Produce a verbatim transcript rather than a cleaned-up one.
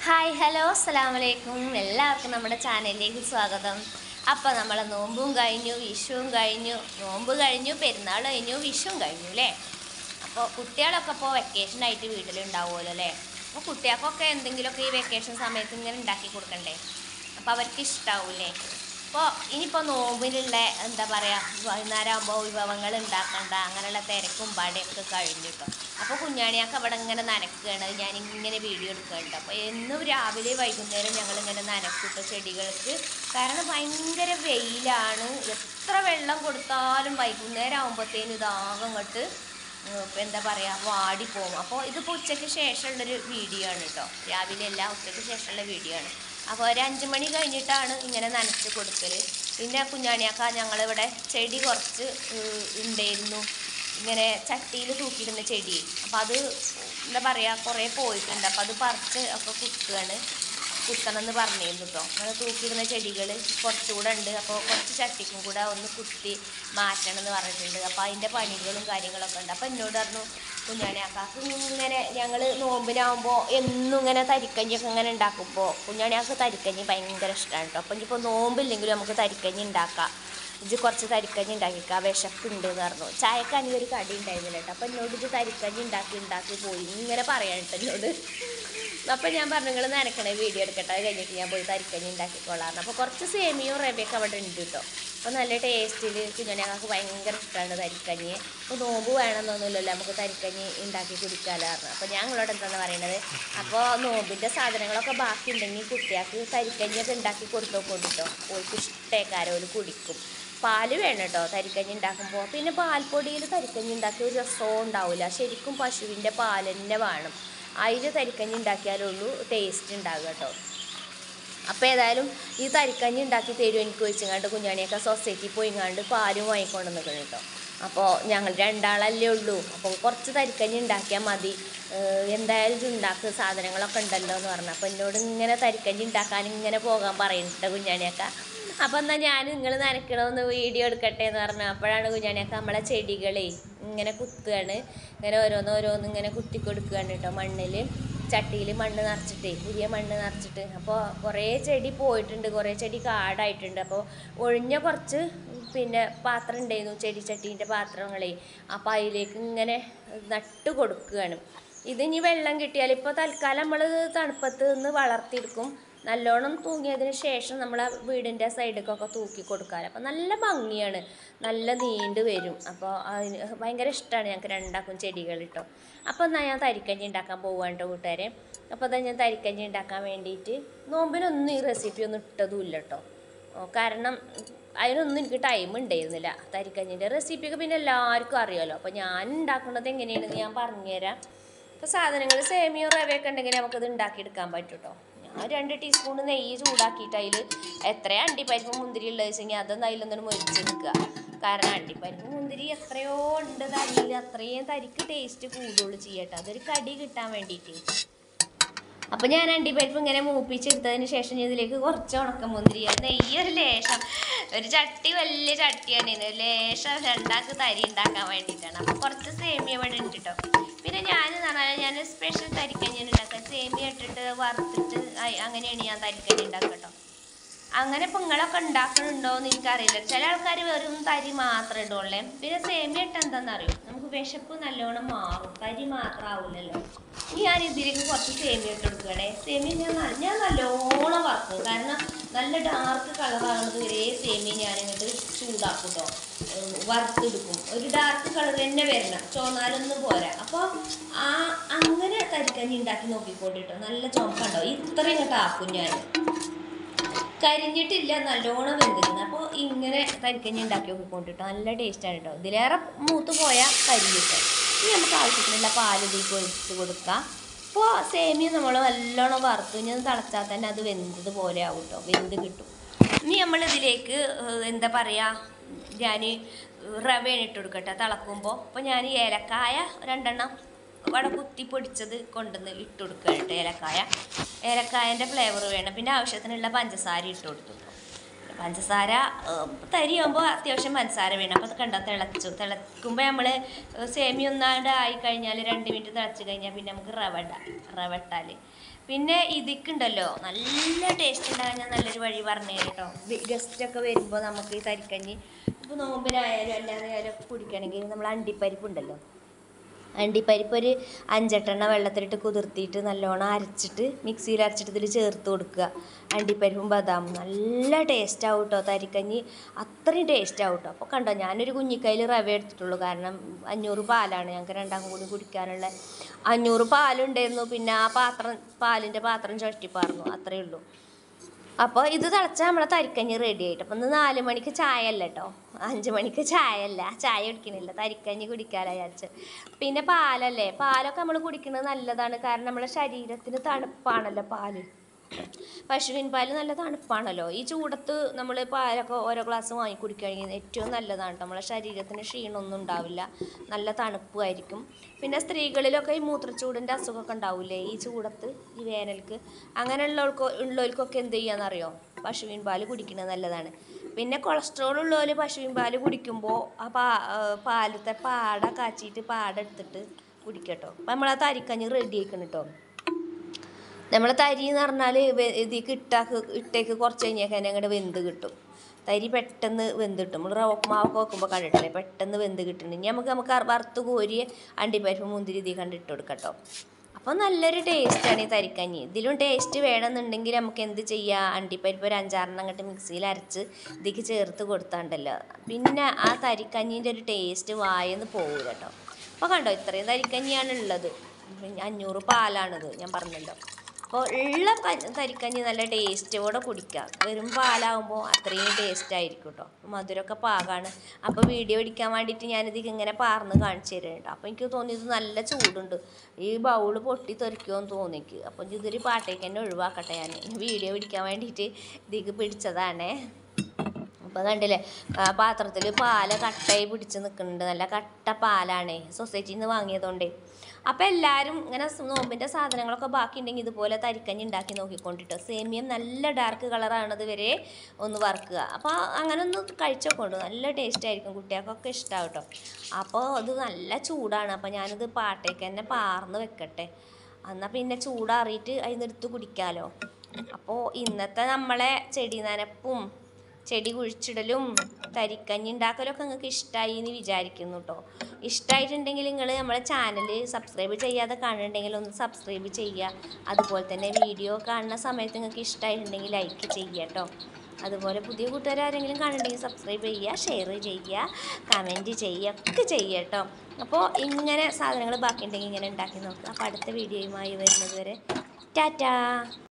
Hi hello അസ്സലാമു അലൈക്കും. എല്ലാവർക്കും നമ്മുടെ ചാനലിലേക്ക് സ്വാഗതം. അപ്പോൾ നമ്മളെ നോമ്പും കഴിഞ്ഞു, വിഷുവും കഴിഞ്ഞു. നോമ്പ് കഴിഞ്ഞു, പെരുന്നാൾ കഴിഞ്ഞു, വിഷുവും കഴിഞ്ഞു അല്ലേ. അപ്പോൾ കുട്ടികളൊക്കെ ഇപ്പോൾ വെക്കേഷനായിട്ട് വീട്ടിലുണ്ടാവുമല്ലോ അല്ലേ. അപ്പോൾ കുട്ടികൾക്കൊക്കെ എന്തെങ്കിലുമൊക്കെ ഈ വെക്കേഷൻ സമയത്ത് ഇങ്ങനെ ഉണ്ടാക്കി കൊടുക്കണ്ടേ. അപ്പോൾ അവർക്ക് ഇഷ്ടാവൂലേ. അപ്പോൾ ഇനിയിപ്പോൾ നോമ്പിലുള്ള എന്താ പറയുക, വൈകുന്നേരം ആകുമ്പോൾ വിഭവങ്ങൾ ഉണ്ടാക്കണ്ട അങ്ങനെയുള്ള തിരക്കും പാടെയൊക്കെ കഴിഞ്ഞു കേട്ടോ. അപ്പോൾ കുഞ്ഞാണിയൊക്കെ അവിടെ ഇങ്ങനെ നനക്കുകയാണ്, ഞാനിങ്ങനെ വീഡിയോ എടുക്കുന്നുണ്ട്. അപ്പോൾ എന്നും രാവിലെ വൈകുന്നേരം ഞങ്ങളിങ്ങനെ നനക്കിട്ട ചെടികൾക്ക്. കാരണം ഭയങ്കര വെയിലാണ്, എത്ര വെള്ളം കൊടുത്താലും വൈകുന്നേരം ആകുമ്പോഴത്തേനും ഇതാകെ അങ്ങോട്ട് എന്താ പറയുക വാടിപ്പോവും. അപ്പോൾ ഇതിപ്പോൾ ഉച്ചയ്ക്ക് ശേഷമുള്ളൊരു വീഡിയോ ആണ് കേട്ടോ, രാവിലെ അല്ല ഉച്ചയ്ക്ക് ശേഷമുള്ള വീഡിയോ ആണ്. അപ്പോൾ ഒരു അഞ്ച് മണി കഴിഞ്ഞിട്ടാണ് ഇങ്ങനെ നനച്ച് കൊടുക്കൽ. പിന്നെ കുഞ്ഞാണിയാക്ക ഞങ്ങളിവിടെ ചെടി കുറച്ച് ഉണ്ടായിരുന്നു, ഇങ്ങനെ ചട്ടിയിൽ തൂക്കിയിടുന്ന ചെടി. അപ്പോൾ അത് എന്താ പറയുക കുറേ പോയിട്ടുണ്ട്. അപ്പോൾ അത് പറിച്ച് ഒക്കെ കുത്തുകയാണ്, കുത്തണം എന്ന് പറഞ്ഞിരുന്നു കേട്ടോ. അങ്ങനെ തൂക്കിയിടുന്ന ചെടികൾ കുറച്ചുകൂടെ ഉണ്ട്. അപ്പോൾ കുറച്ച് ചട്ടിക്കും കൂടെ ഒന്ന് കുത്തി മാറ്റണം എന്ന് പറഞ്ഞിട്ടുണ്ട്. അപ്പോൾ അതിൻ്റെ പണികളും കാര്യങ്ങളൊക്കെ ഉണ്ട്. അപ്പോൾ എന്നോട് പറഞ്ഞു കുഞ്ഞാണിയാക്കാക്ക് ഇങ്ങനെ ഞങ്ങൾ നോമ്പിനാകുമ്പോൾ എന്നും ഇങ്ങനെ തരിക്കഞ്ഞിയൊക്കെ ഇങ്ങനെ ഉണ്ടാക്കുമ്പോൾ കുഞ്ഞാണിയാക്ക് തരിക്കഞ്ഞി ഭയങ്കര ഇഷ്ടമാണ് കേട്ടോ. അപ്പോൾ ഇനിയിപ്പോൾ നോമ്പില്ലെങ്കിലും നമുക്ക് തരിക്കഞ്ഞി ഉണ്ടാക്കാം, ഇത് കുറച്ച് തരിക്കഞ്ഞി ഉണ്ടാക്കിക്കാം, വിശപ്പുണ്ട് എന്ന് പറഞ്ഞു. ചായക്കാണെങ്കിൽ ഒരു കടി ഉണ്ടായിരുന്നില്ല കേട്ടോ. അപ്പോൾ എന്നോട് ഇത് തരിക്കഞ്ഞി ഉണ്ടാക്കി ഉണ്ടാക്കി പോയി ഇങ്ങനെ പറയാൻ കേട്ടോ എന്നോട്. അപ്പോൾ ഞാൻ പറഞ്ഞു നിങ്ങൾ നനക്കണേ വീഡിയോ എടുക്കട്ടെ, അത് കഴിഞ്ഞിട്ട് ഞാൻ പോയി തരിക്കഞ്ഞി ഉണ്ടാക്കിക്കോളാറുണ്ട്. അപ്പോൾ കുറച്ച് സേമിയോ റവയൊക്കെ അവിടെ ഉണ്ട് കേട്ടോ. അപ്പോൾ നല്ല ടേസ്റ്റിൽ കുഞ്ഞാണിയാൾക്ക് ഭയങ്കര ഇഷ്ടമാണ് തരിക്കഞ്ഞി. അപ്പോൾ നോമ്പ് വേണമെന്നൊന്നുമില്ലല്ലോ, നമുക്ക് തരിക്കഞ്ഞി ഉണ്ടാക്കി കുടിക്കാലായിരുന്നു. അപ്പോൾ ഞങ്ങളോട് എന്താണെന്ന് പറയുന്നത്, അപ്പോൾ നോമ്പിൻ്റെ സാധനങ്ങളൊക്കെ ബാക്കി ഉണ്ടെങ്കിൽ കുട്ടികൾക്ക് തരിക്കഞ്ഞിയൊക്കെ ഉണ്ടാക്കി കൊടുത്തോ കൊടുത്തോ ഓൾക്ക് ഇഷ്ടേക്കാരം ഒരു കുടിക്കും. പാല് വേണം കേട്ടോ തരിക്കഞ്ഞി ഉണ്ടാക്കുമ്പോൾ. പിന്നെ പാൽപ്പൊടിയിൽ തരിക്കഞ്ഞി ഉണ്ടാക്കിയ ഒരു രസവും ഉണ്ടാവില്ല, ശരിക്കും പശുവിൻ്റെ പാൽ തന്നെ വേണം, അതിൽ തരിക്കഞ്ഞി ഉണ്ടാക്കിയാലുള്ളൂ ടേസ്റ്റ് ഉണ്ടാകുക കേട്ടോ. അപ്പോൾ ഏതായാലും ഈ തരിക്കഞ്ഞി ഉണ്ടാക്കി തരും എനിക്ക് വെച്ചങ്ങാണ്ട് കുഞ്ഞാണിയൊക്കെ സൊസൈറ്റി പോയിങ്ങാണ്ട് പാലും വാങ്ങിക്കൊണ്ട് നിൽക്കണം കേട്ടോ. അപ്പോൾ ഞങ്ങൾ രണ്ടാളല്ലേ ഉള്ളൂ, അപ്പോൾ കുറച്ച് തരിക്കഞ്ഞി ഉണ്ടാക്കിയാൽ മതി, എന്തായാലും ഇത് ഉണ്ടാക്കുക സാധനങ്ങളൊക്കെ ഉണ്ടല്ലോ എന്ന് പറഞ്ഞു. അപ്പോൾ എന്നോട് ഇങ്ങനെ തരിക്കഞ്ഞി ഉണ്ടാക്കാൻ ഇങ്ങനെ പോകാൻ പറയുന്നുണ്ട് കുഞ്ഞാണിയൊക്കെ. അപ്പോൾ എന്നാൽ ഞാൻ നിങ്ങൾ നനയ്ക്കണമെന്ന് വീഡിയോ എടുക്കട്ടെ എന്ന് പറഞ്ഞു. അപ്പോഴാണ് കുഞ്ഞാണിയൊക്കെ നമ്മളെ ചെടികളെ ഇങ്ങനെ കുത്തുകയാണ്, ഇങ്ങനെ ഓരോന്ന് ഓരോന്ന് ഇങ്ങനെ കുത്തി കൊടുക്കുകയാണ് കേട്ടോ. മണ്ണിൽ ചട്ടിയിൽ മണ്ണ് നിറച്ചിട്ട്, പുതിയ മണ്ണ് നിറച്ചിട്ട്. അപ്പോൾ കുറേ ചെടി പോയിട്ടുണ്ട്, കുറേ ചെടി കാടായിട്ടുണ്ട്. അപ്പോൾ ഒഴിഞ്ഞ കുറച്ച് പിന്നെ പാത്രം ഉണ്ടായിരുന്നു, ചെടി ചട്ടീൻ്റെ പാത്രങ്ങളെ. അപ്പോൾ അതിലേക്ക് ഇങ്ങനെ നട്ട് കൊടുക്കുകയാണ്. ഇതിനി വെള്ളം കിട്ടിയാൽ ഇപ്പോൾ തൽക്കാലം നമ്മൾ തണുപ്പത്ത് നിന്ന് വളർത്തിയെടുക്കും. നല്ലോണം തൂങ്ങിയതിന് ശേഷം നമ്മളെ വീടിൻ്റെ സൈഡിലേക്കൊക്കെ തൂക്കി കൊടുക്കാൻ. അപ്പോൾ നല്ല ഭംഗിയാണ്, നല്ല നീണ്ട് വരും. അപ്പോൾ അതിന് ഭയങ്കര ഇഷ്ടമാണ് ഞങ്ങൾക്ക് രണ്ടാക്കും ചെടികൾ കേട്ടോ. അപ്പോൾ എന്നാൽ ഞാൻ തരിക്കഞ്ഞി ഉണ്ടാക്കാൻ പോവാണ് കേട്ടോ കൂട്ടുകാരെ. അപ്പോൾ അതാ ഞാൻ തരിക്കഞ്ഞി ഉണ്ടാക്കാൻ വേണ്ടിയിട്ട് നോമ്പിനൊന്നും ഈ റെസിപ്പി ഒന്നും ഇട്ടതുമില്ല കേട്ടോ. കാരണം അതിനൊന്നും എനിക്ക് ടൈം ഉണ്ടായിരുന്നില്ല. തരിക്കഞ്ഞിൻ്റെ റെസിപ്പിയൊക്കെ പിന്നെ എല്ലാവർക്കും അറിയാമല്ലോ. അപ്പോൾ ഞാൻ ഉണ്ടാക്കുന്നത് എങ്ങനെയാണെന്ന് ഞാൻ പറഞ്ഞുതരാം. ഇപ്പോൾ സാധനങ്ങൾ സേമിയോ റവയൊക്കെ ഉണ്ടെങ്കിൽ നമുക്കത് ഉണ്ടാക്കിയെടുക്കാൻ പറ്റും കേട്ടോ. ഞാൻ രണ്ട് ടീസ്പൂൺ നെയ്യ് ചൂടാക്കിയിട്ട് അതിൽ എത്ര അണ്ടിപ്പരിപ്പ് മുന്തിരി ഉള്ളത് വെച്ചെങ്കിൽ അതൊന്നും അതിലൊന്നും മുരിച്ച് നിൽക്കുക. കാരണം അണ്ടിപ്പരിപ്പ് മുന്തിരി എത്രയോ ഉണ്ട് തരിയിൽ, അത്രയും തരിക്ക് ടേസ്റ്റ് കൂടുള്ളൂ ചെയ്യട്ടെ, അതൊരു കടി കിട്ടാൻ വേണ്ടിയിട്ട്. അപ്പോൾ ഞാൻ അണ്ടിപ്പരിപ്പ് ഇങ്ങനെ മൂപ്പിച്ചെടുത്തതിന് ശേഷം ഇതിലേക്ക് കുറച്ച് ഉണക്കമുന്തിരി, നെയ്യ് ഒരു ലേശം, ഒരു ചട്ടി വലിയ ചട്ടിയാണ് ഇത്, ലേശം രണ്ടാൾക്ക് തരി ഉണ്ടാക്കാൻ വേണ്ടിയിട്ടാണ്. അപ്പോൾ കുറച്ച് സേമിയ ഇവിടെ ഉണ്ട് കേട്ടോ. പിന്നെ ഞാൻ എന്ന് പറഞ്ഞാൽ ഞാൻ സ്പെഷ്യൽ തരിക്കഞ്ഞി ഉണ്ടാക്കുക, സേമിയ ഇട്ടിട്ട് വറുത്തിട്ട് അങ്ങനെയാണ് ഞാൻ തരിക്കഞ്ഞി ഉണ്ടാക്കുക കേട്ടോ. അങ്ങനെ ഇപ്പോൾ നിങ്ങളൊക്കെ ഉണ്ടാക്കണുണ്ടോ എന്ന് എനിക്കറിയില്ല. ചില ആൾക്കാർ വെറും തരി മാത്രമേ ഇടുള്ളേ. പിന്നെ സേമിയ ഇട്ട് എന്താണെന്നറിയോ, നമുക്ക് വിശപ്പ് നല്ലോണം മാറും, തരി മാത്രം ആവില്ലല്ലോ. ഞാൻ ഇതിലേക്ക് കുറച്ച് സേമിയ ഇട്ട് കൊടുക്കുകയാണേ. സേമിയ ഞാൻ ഞാൻ നല്ലോണം വറുക്കും, കാരണം നല്ല ഡാർക്ക് കളറാകുന്നത് വരെ സേമിയ ഞാനിങ്ങോട്ട് ചൂടാക്കും കേട്ടോ, വറുത്തെടുക്കും. ഒരു ഡാർക്ക് കളർ തന്നെ വരണം, ചോന്നാലൊന്നും പോരാ. അപ്പോൾ ആ അങ്ങനെ തരിക്കഞ്ഞി ഉണ്ടാക്കി നോക്കിക്കോണ്ടിട്ടോ, നല്ല ചുമക്കുണ്ടോ ഇത്രയും ഇങ്ങോട്ട് ആക്കും ഞാൻ. കരിഞ്ഞിട്ടില്ല, നല്ലോണം വെന്തിരുന്നു. അപ്പോൾ ഇങ്ങനെ തരിക്കഞ്ഞി ഉണ്ടാക്കി നോക്കിക്കൊണ്ടിട്ടോ, നല്ല ടേസ്റ്റാണ് കേട്ടോ. ഇതിലേറെ മൂത്ത് പോയാൽ കരിഞ്ഞിട്ട് ഇനി നമുക്ക് ആവശ്യത്തിനുള്ള പാൽ ഇതിലേക്ക് ഒഴിച്ച് കൊടുക്കാം. അപ്പോൾ സേമിയ നമ്മൾ നല്ലോണം വറുത്തു, ഇനി അത് തിളച്ചാൽ തന്നെ അത് വെന്തത് പോലെ ആവും കേട്ടോ, വെന്ത് കിട്ടും. ഇനി നമ്മളിതിലേക്ക് എന്താ പറയുക, ഞാൻ റവയാണ് ഇട്ട് കൊടുക്കട്ടെ തിളക്കുമ്പോൾ. അപ്പോൾ ഞാൻ ഏലക്കായ രണ്ടെണ്ണം അവിടെ കുത്തി പൊടിച്ചത് കൊണ്ടുവന്ന് ഇട്ട് കൊടുക്കുക കേട്ടോ. ഏലക്കായ ഏലക്കായൻ്റെ ഫ്ലേവർ വേണം. പിന്നെ ആവശ്യത്തിനുള്ള പഞ്ചസാര ഇട്ട് കൊടുത്തു. പഞ്ചസാര തരിയാകുമ്പോൾ അത്യാവശ്യം പഞ്ചസാര വേണം. അപ്പോൾ അത് കണ്ടോ തിളച്ചു. തിളക്കുമ്പോൾ നമ്മൾ സേമിയ ഒന്നാണ്ട് ആയിക്കഴിഞ്ഞാൽ രണ്ട് മിനിറ്റ് തിളച്ച് കഴിഞ്ഞാൽ പിന്നെ നമുക്ക് റവ ഇടാം. റവ ഇട്ടാൽ പിന്നെ ഇതിക്കുണ്ടല്ലോ നല്ല ടേസ്റ്റ് ഉണ്ടാകാൻ ഞാൻ നല്ലൊരു വഴി പറഞ്ഞു കേട്ടോ. ഗസ്റ്റൊക്കെ വരുമ്പോൾ നമുക്ക് ഈ തരിക്കഞ്ഞി ഇപ്പോൾ നോമ്പിനായാലും അല്ലാതെ ആയാലും കുടിക്കണമെങ്കിൽ നമ്മൾ അണ്ടിപ്പരിപ്പ് ഉണ്ടല്ലോ, അണ്ടിപ്പരിപ്പ് ഒരു അഞ്ചെട്ടെണ്ണ വെള്ളത്തിലിട്ട് കുതിർത്തിയിട്ട് നല്ലോണം അരച്ചിട്ട് മിക്സിയിൽ അരച്ചിട്ട് ഇതിൽ ചേർത്ത് കൊടുക്കുക. അണ്ടിപ്പരിപ്പും ബദാമും നല്ല ടേസ്റ്റ് ആവും കേട്ടോ. തരിക്കഞ്ഞി അത്രയും ടേസ്റ്റ് ആവും കേട്ടോ. അപ്പോൾ കണ്ടോ, ഞാനൊരു കുഞ്ഞിക്കൈയിൽ റവ എടുത്തിട്ടുള്ളൂ, കാരണം അഞ്ഞൂറ് പാലാണ് ഞങ്ങൾക്ക് രണ്ടാക്കും കൂടി കുടിക്കാനുള്ള. അഞ്ഞൂറ് പാലുണ്ടായിരുന്നു, പിന്നെ ആ പാത്രം പാലിൻ്റെ പാത്രം ചുഴറ്റിപ്പാർന്നു, അത്രയേ ഉള്ളൂ. അപ്പോൾ ഇത് തിളച്ചാൽ നമ്മളെ തരിക്കഞ്ഞി റെഡി ആയിട്ട്. അപ്പം ഇന്ന് നാല് മണിക്ക് ചായ അല്ല കേട്ടോ, അഞ്ച് മണിക്ക് ചായ അല്ല, ചായ കുടിക്കണില്ല, തരിക്കഞ്ഞി കുടിക്കാനാ വിചാരിച്ച്. പിന്നെ പാലല്ലേ, പാലൊക്കെ നമ്മൾ കുടിക്കുന്നത് നല്ലതാണ്, കാരണം നമ്മുടെ ശരീരത്തിന് തണുപ്പാണല്ലോ പാല്. പശുവിൻ പാല് നല്ല തണുപ്പാണല്ലോ. ഈ ചൂടത്ത് നമ്മൾ പാലൊക്കെ ഓരോ ഗ്ലാസ് വാങ്ങി കുടിക്കുകയാണെങ്കിൽ ഏറ്റവും നല്ലതാണ്. നമ്മളെ ശരീരത്തിന് ക്ഷീണമൊന്നും ഉണ്ടാവില്ല, നല്ല തണുപ്പുമായിരിക്കും. പിന്നെ സ്ത്രീകളിലൊക്കെ ഈ മൂത്രച്ചൂടിൻ്റെ അസുഖമൊക്കെ ഉണ്ടാവില്ലേ ഈ ചൂടത്ത്, ഈ വേനൽക്ക്, അങ്ങനെയുള്ളവർക്ക് ഉള്ളവർക്കൊക്കെ എന്ത് ചെയ്യാന്നറിയോ, പശുവിൻ പാല് കുടിക്കുന്നത് നല്ലതാണ്. പിന്നെ കൊളസ്ട്രോൾ ഉള്ളവർ പശുവിൻ പാല് കുടിക്കുമ്പോൾ ആ പാ പാലത്തെ പാട കാച്ചിയിട്ട് പാട എടുത്തിട്ട് കുടിക്കട്ടോ. അപ്പം നമ്മൾ ആ തരിക്കഞ്ഞി റെഡി ആക്കണം കേട്ടോ. നമ്മൾ തരി എന്ന് പറഞ്ഞാൽ ഇതിക്ക് ഇട്ടാക്ക് ഇട്ടേക്ക് കുറച്ച് കഴിഞ്ഞാൽ തന്നെ അങ്ങോട്ട് വെന്ത് കിട്ടും. തരി പെട്ടെന്ന് വെന്ത് കിട്ടും. നമ്മൾ റവ മാവൊക്കെ വെക്കുമ്പോൾ കണ്ടിട്ടില്ലേ, പെട്ടെന്ന് വെന്ത് കിട്ടുന്നുണ്ട്. ഇനി നമുക്ക് നമുക്ക് വറുത്ത് കോരിയ അണ്ടിപ്പരിപ്പ് മുന്തിരി ഇതിൽ കണ്ടിട്ട് കൊടുക്കട്ടോ. അപ്പോൾ നല്ലൊരു ടേസ്റ്റാണ് ഈ തരിക്കഞ്ഞി. ഇതിലും ടേസ്റ്റ് വേണമെന്നുണ്ടെങ്കിൽ നമുക്ക് എന്ത് ചെയ്യുക, അണ്ടിപ്പരിപ്പ് ഒരു അഞ്ചാറെണ്ണം അങ്ങോട്ട് മിക്സിയിൽ അരച്ച് ഇതിക്ക് ചേർത്ത് കൊടുത്താണ്ടല്ലോ, പിന്നെ ആ തരിക്കഞ്ഞീൻ്റെ ഒരു ടേസ്റ്റ് വായെന്ന് പോകില്ല കേട്ടോ. അപ്പോൾ കണ്ടോ, ഇത്രയും തരിക്കഞ്ഞിയാണ് ഉള്ളത്, അഞ്ഞൂറ് പാലാണിത് ഞാൻ പറഞ്ഞല്ലോ. അപ്പോൾ ഉള്ള തരിക്കഞ്ഞി നല്ല ടേസ്റ്റോടെ കുടിക്കാം. വെറും പാലാകുമ്പോൾ അത്രയും ടേസ്റ്റ് ആയിരിക്കും കേട്ടോ. മധുരമൊക്കെ പാകമാണ്. അപ്പോൾ വീഡിയോ എടുക്കാൻ വേണ്ടിയിട്ട് ഞാനിതിക്ക് ഇങ്ങനെ പാർന്ന് കാണിച്ചു തരാം കേട്ടോ. അപ്പോൾ എനിക്ക് തോന്നിയത് നല്ല ചൂടുണ്ട്, ഈ ബൗള് പൊട്ടി തെറിക്കുമെന്ന് തോന്നിക്ക്. അപ്പോൾ ഇതൊരു പാട്ടേക്ക് തന്നെ ഒഴിവാക്കട്ടെ, ഞാൻ വീഡിയോ പിടിക്കാൻ വേണ്ടിയിട്ട് ഇതിക്ക് പിടിച്ചതാണേ. അപ്പോൾ കണ്ടില്ലേ, പാത്രത്തിൽ പാല് കട്ടയായി പിടിച്ച് നിൽക്കുന്നുണ്ട്, നല്ല കട്ട പാലാണ്, സൊസൈറ്റിയിൽ നിന്ന് വാങ്ങിയതുകൊണ്ടേ. അപ്പോൾ എല്ലാവരും ഇങ്ങനെ നോമ്പിൻ്റെ സാധനങ്ങളൊക്കെ ബാക്കി ഉണ്ടെങ്കിൽ ഇതുപോലെ തരിക്കഞ്ഞി ഉണ്ടാക്കി നോക്കിക്കൊണ്ടിട്ടോ. സേമിയം നല്ല ഡാർക്ക് കളറാണത് വരെ ഒന്ന് വറുക്കുക. അപ്പോൾ അങ്ങനെ ഒന്ന് കഴിച്ചോക്കൊണ്ട്, നല്ല ടേസ്റ്റ് ആയിരിക്കും, കുട്ടികൾക്കൊക്കെ ഇഷ്ടമാവും കേട്ടോ. അപ്പോൾ അത് നല്ല ചൂടാണ്, അപ്പോൾ ഞാനിത് പാട്ടേക്ക് തന്നെ പാർന്ന് വെക്കട്ടെ, എന്നാൽ പിന്നെ ചൂടാറിയിട്ട് അതിനെടുത്ത് കുടിക്കാമല്ലോ. അപ്പോൾ ഇന്നത്തെ നമ്മളെ ചെടി നനപ്പും ചെടി കുഴിച്ചിടലും തരിക്കഞ്ഞി ഉണ്ടാക്കലൊക്കെ നിങ്ങൾക്ക് ഇഷ്ടമായി എന്ന് വിചാരിക്കുന്നു കേട്ടോ. ഇഷ്ടമായിട്ടുണ്ടെങ്കിൽ നിങ്ങൾ നമ്മളെ ചാനൽ സബ്സ്ക്രൈബ് ചെയ്യാതെ കാണുന്നുണ്ടെങ്കിൽ ഒന്ന് സബ്സ്ക്രൈബ് ചെയ്യുക. അതുപോലെ തന്നെ വീഡിയോ കാണുന്ന സമയത്ത് നിങ്ങൾക്ക് ഇഷ്ടമായിട്ടുണ്ടെങ്കിൽ ലൈക്ക് ചെയ്യുക കേട്ടോ. അതുപോലെ പുതിയ കൂട്ടുകാരെങ്കിലും കാണുന്നുണ്ടെങ്കിൽ സബ്സ്ക്രൈബ് ചെയ്യുക, ഷെയർ ചെയ്യുക, കമൻറ്റ് ചെയ്യുക, ഒക്കെ ചെയ്യുക കേട്ടോ. അപ്പോൾ ഇങ്ങനെ സാധനങ്ങൾ ബാക്കിയുണ്ടെങ്കിൽ ഇങ്ങനെ ഉണ്ടാക്കി നോക്കുക. അപ്പോൾ അടുത്ത വീഡിയോയുമായി വരുന്നത് വരെ ടാറ്റാ.